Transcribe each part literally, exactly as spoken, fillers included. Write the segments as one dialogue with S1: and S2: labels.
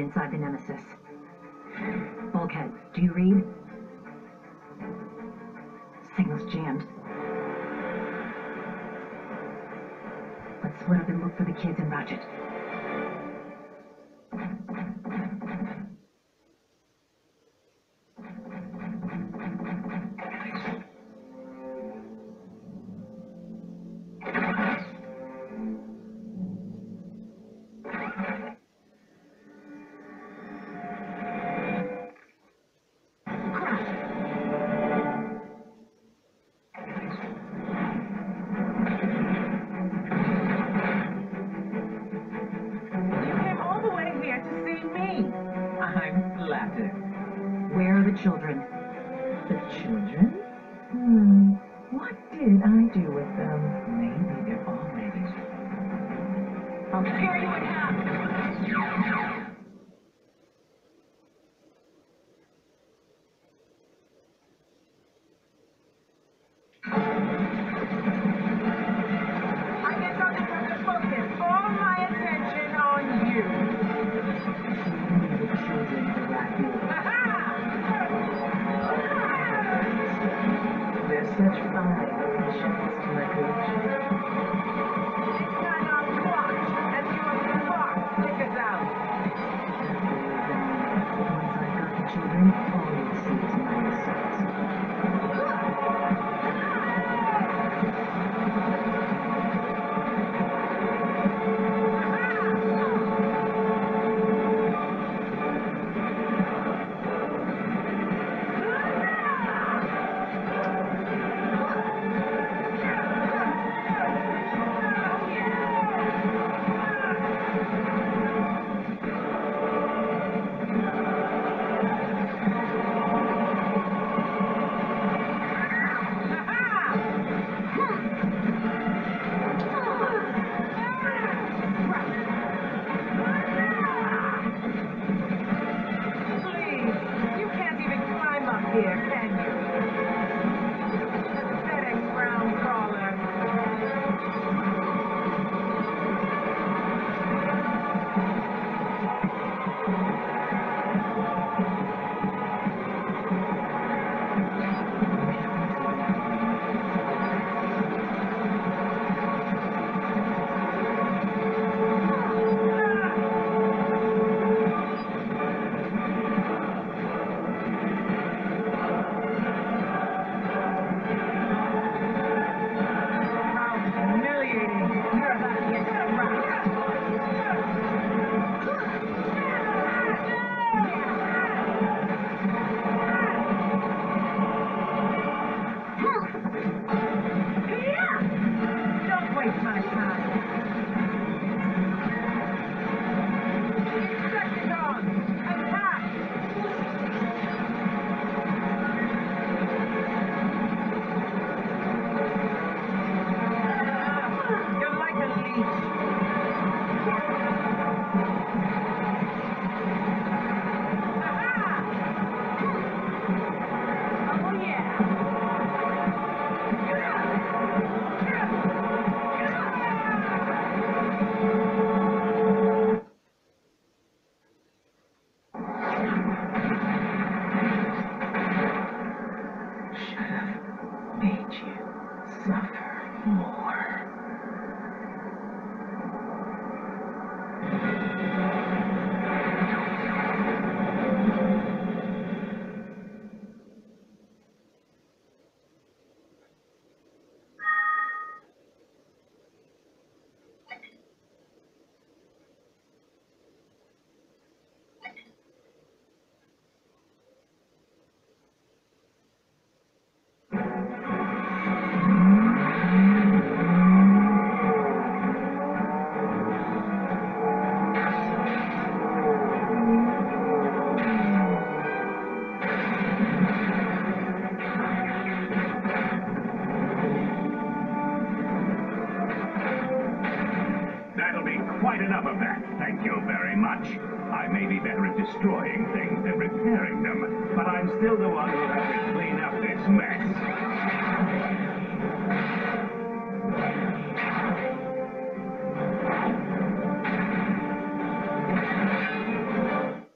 S1: inside the Nemesis. Bulkhead, do you read? Signal's jammed. Let's split up and look for the kids and Ratchet. Children.
S2: The children? Hmm. What did I do with them? Maybe they're all ready.
S1: I'll tear you in half!
S3: I guess I'll just have to focus all my attention on you.
S2: The children are right here. They're such fine creatures, my creatures.
S3: It's time out to watch as you and the clock take us out.
S2: Once I've got the children, all you'll see is my results.
S4: Quite enough of that, thank you very much. I may be better at destroying things than repairing them, but I'm still the one who'll have to clean up this mess.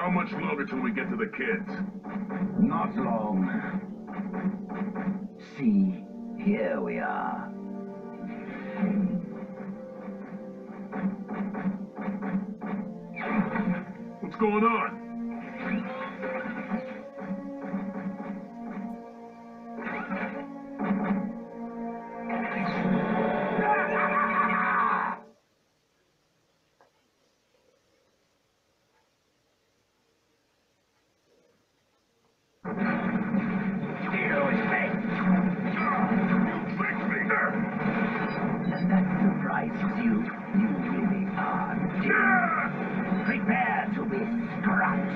S5: How much longer till we get to the kids?
S6: Not long. See, here we are.
S5: What's going on?
S6: That surprises you. You really are dead. Prepare to be scrapped.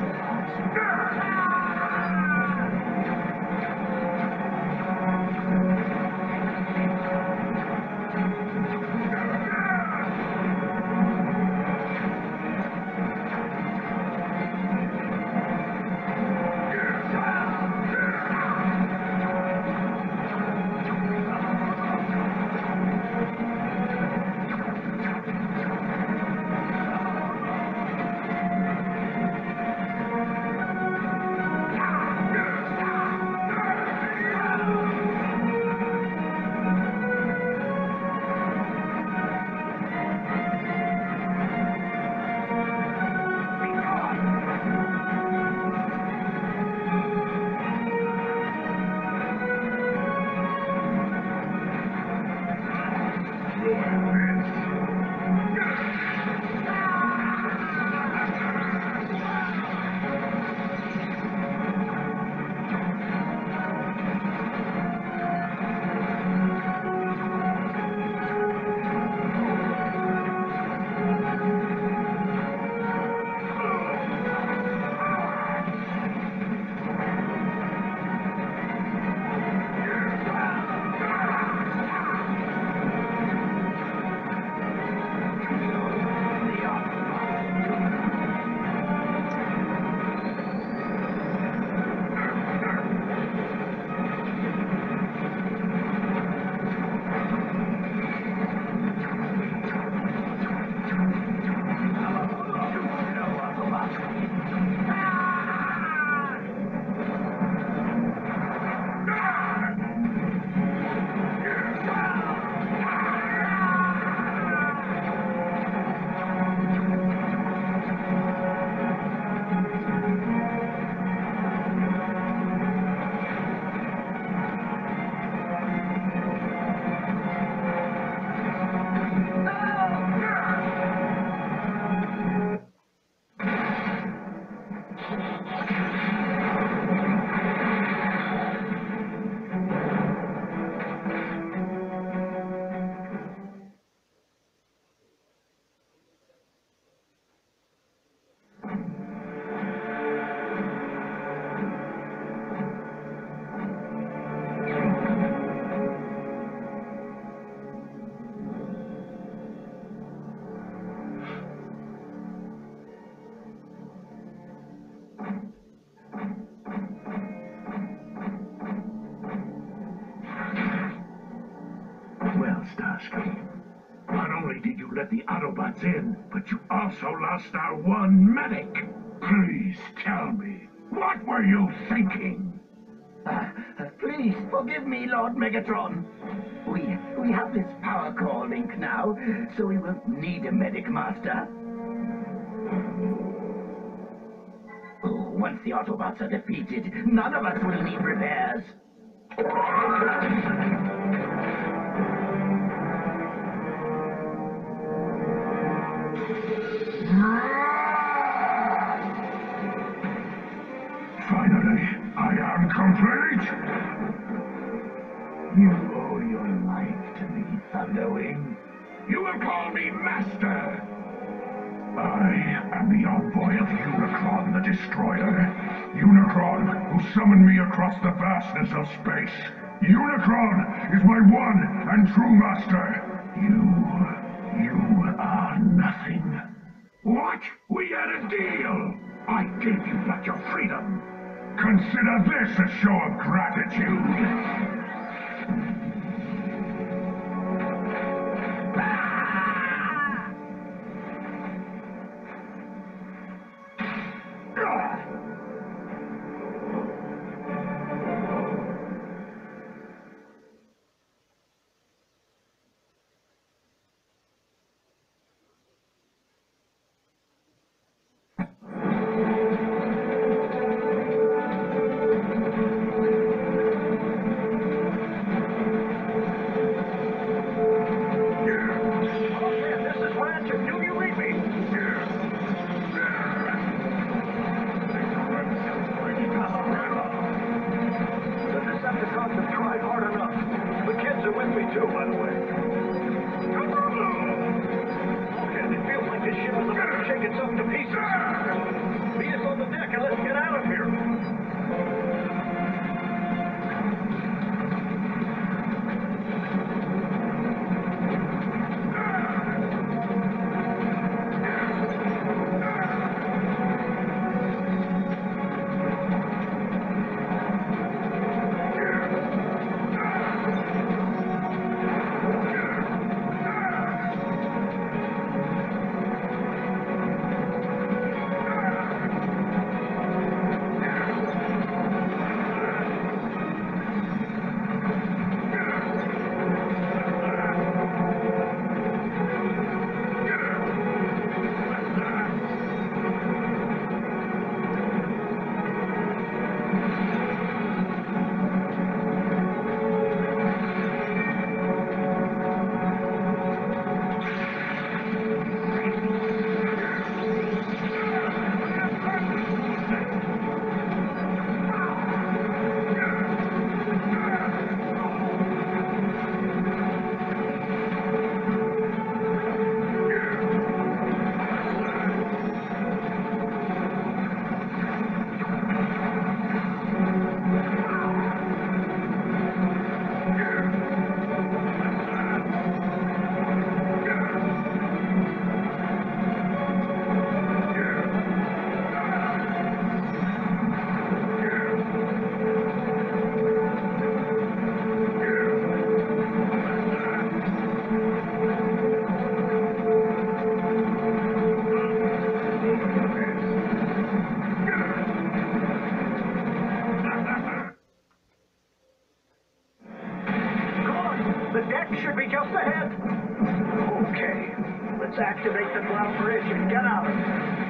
S4: Starsky. Not only did you let the Autobots in, but you also lost our one medic. Please tell me, what were you thinking?
S6: Uh, please forgive me, Lord Megatron. We we have this power core link now, so we will need a medic master. Oh, once the Autobots are defeated, none of us will need repairs.
S4: Finally, I am complete. You owe your life to me, Thunderwing. You will call me Master. I am the envoy of Unicron the Destroyer. Unicron, who summoned me across the vastness of space. Unicron is my one and true master. You, you are nothing. What? We had a deal. I gave you back your freedom. Consider this a show of gratitude.
S3: activate the cloud bridge and get out.